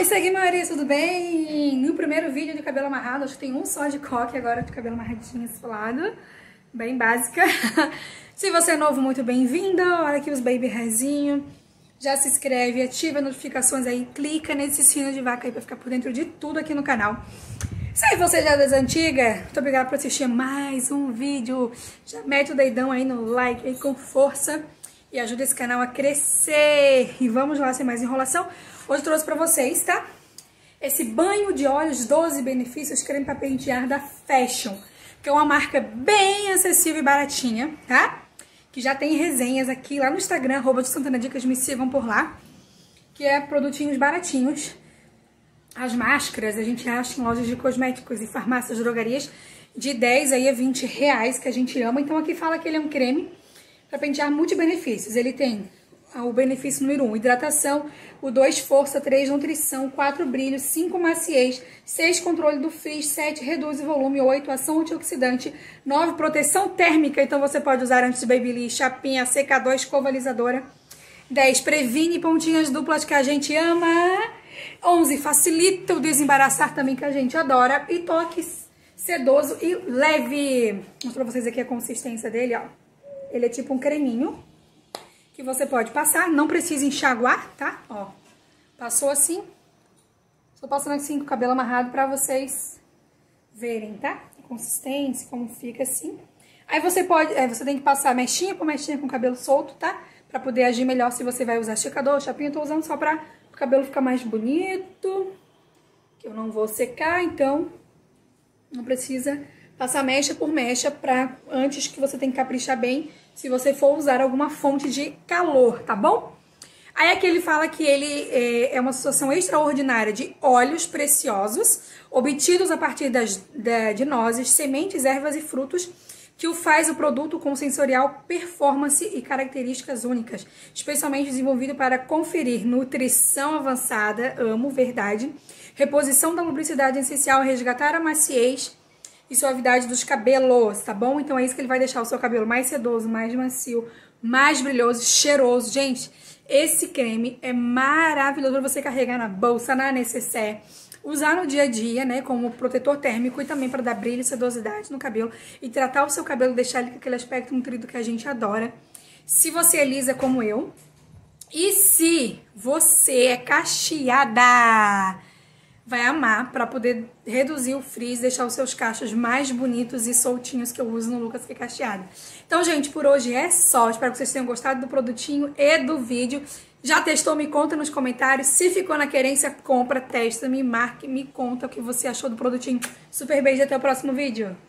seguidores, tudo bem? No primeiro vídeo de cabelo amarrado, acho que tem um só de coque agora de cabelo amarradinho esse lado, bem básica. Se você é novo, muito bem-vindo. Olha aqui os baby hairzinho. Já se inscreve, ativa as notificações aí, clica nesse sino de vaca aí pra ficar por dentro de tudo aqui no canal. Se você já é das antigas, muito obrigada por assistir mais um vídeo. Já mete o dedão aí no like aí com força e ajuda esse canal a crescer. E vamos lá, sem mais enrolação. Hoje eu trouxe pra vocês, tá? Esse banho de óleos 12 benefícios creme pra pentear da Fashion, que é uma marca bem acessível e baratinha, tá? Que já tem resenhas aqui lá no Instagram, @SantanaDicas, me sigam por lá. Que é produtinhos baratinhos. As máscaras a gente acha em lojas de cosméticos e farmácias, drogarias, de 10 aí a 20 reais, que a gente ama. Então aqui fala que ele é um creme para pentear multibenefícios. Ele tem o benefício número 1, hidratação, o 2, força, 3, nutrição, 4, brilho, 5, maciez, 6, controle do frizz, 7, reduz o volume, 8, ação antioxidante, 9, proteção térmica, então você pode usar antes de babyliss, chapinha, secador, escova alisadora, 10, previne pontinhas duplas que a gente ama, 11, facilita o desembaraçar também que a gente adora, e toque sedoso e leve. Vou mostrar pra vocês aqui a consistência dele, ó. Ele é tipo um creminho que você pode passar, não precisa enxaguar, tá? Ó, passou assim. Estou passando assim com o cabelo amarrado pra vocês verem, tá? A consistência, como fica assim. Aí você pode, você tem que passar mechinha por mechinha com o cabelo solto, tá? Pra poder agir melhor se você vai usar esticador, chapinha. Eu tô usando só pra o cabelo ficar mais bonito, que eu não vou secar, então não precisa passar mecha por mecha pra antes, que você tem que caprichar bem se você for usar alguma fonte de calor, tá bom? Aí aqui ele fala que ele é uma situação extraordinária de óleos preciosos obtidos a partir de nozes, sementes, ervas e frutos, que o faz o produto com sensorial performance e características únicas, especialmente desenvolvido para conferir nutrição avançada, amo, verdade, reposição da lubricidade essencial, resgatar a maciez e suavidade dos cabelos, tá bom? Então é isso que ele vai deixar o seu cabelo mais sedoso, mais macio, mais brilhoso, cheiroso. Gente, esse creme é maravilhoso pra você carregar na bolsa, na nécessaire, usar no dia a dia, né, como protetor térmico e também para dar brilho e sedosidade no cabelo e tratar o seu cabelo, deixar ele com aquele aspecto nutrido que a gente adora. Se você é lisa como eu, e se você é cacheada, vai amar para poder reduzir o frizz, deixar os seus cachos mais bonitos e soltinhos, que eu uso no Lucas que é cacheado. Então, gente, por hoje é só. Espero que vocês tenham gostado do produtinho e do vídeo. Já testou? Me conta nos comentários. Se ficou na querência, compra, testa, me marque, me conta o que você achou do produtinho. Super beijo e até o próximo vídeo.